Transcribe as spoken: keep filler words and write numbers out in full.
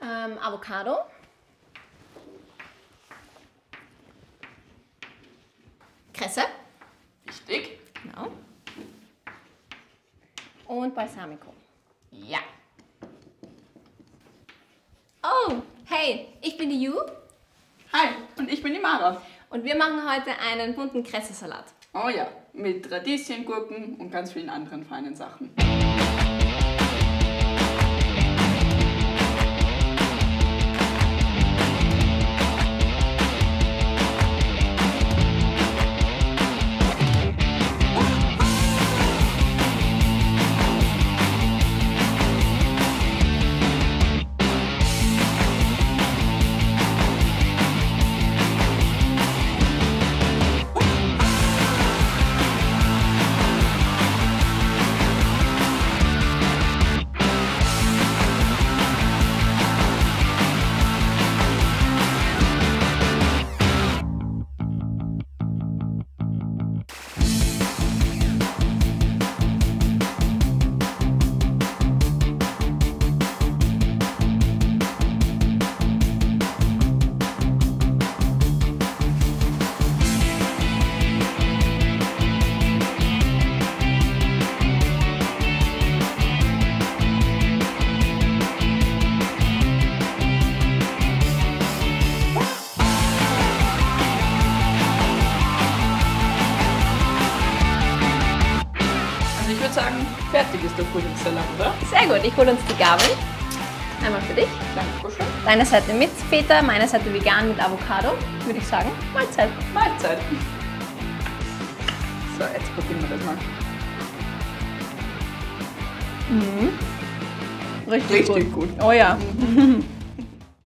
ähm, Avocado. Kresse. Richtig. Genau. Und Balsamico. Ja. Oh, hey, ich bin die Ju Hi, und ich bin die Mara. und wir machen heute einen bunten Kresse-Salat. Oh ja, mit Radieschengurken und ganz vielen anderen feinen Sachen. Ich würde sagen, fertig ist der Frühlingssalat, oder? Sehr gut, ich hole uns die Gabel. Einmal für dich. Dankeschön. Deine Seite mit Feta, meine Seite vegan mit Avocado. Würde ich sagen, Mahlzeit. Mahlzeit. So, jetzt probieren wir das mal. Richtig, Richtig gut. Oh ja. Mhm.